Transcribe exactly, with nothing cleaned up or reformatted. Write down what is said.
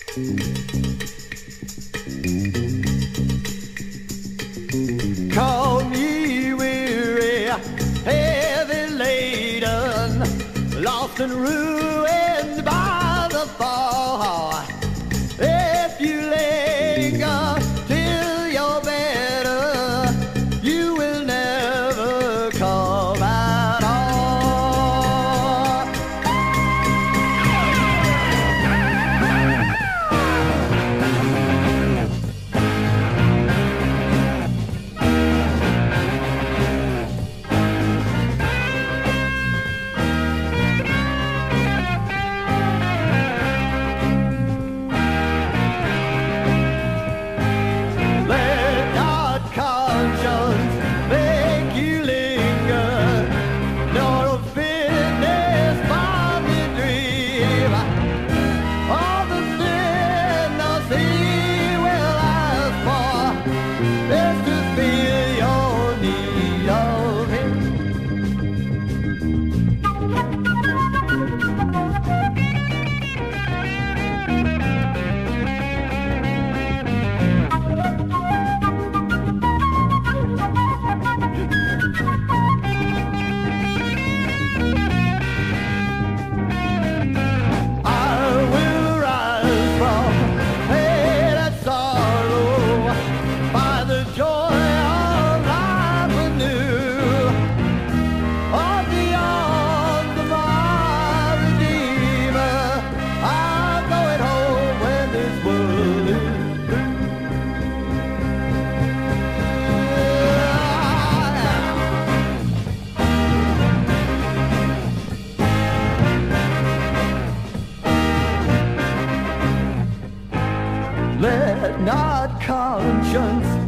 Come ye weary, heavy laden, lost and ruined by the fall. If you linger till you're better, you will never come at all. Let not conscience make you linger, nor offended by the dream of the sinners he will ask for, is to feel your need of him. I will rise from pain and sorrow by the joy of life anew, of the arms of my Redeemer. I'm going home when this world is through. Let not conscience